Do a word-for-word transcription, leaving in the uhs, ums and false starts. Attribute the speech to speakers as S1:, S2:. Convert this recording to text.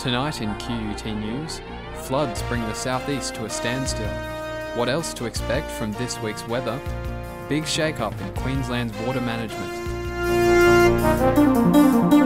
S1: Tonight in Q U T News, floods bring the southeast to a standstill. What else to expect from this week's weather? Big shake-up in Queensland's water management.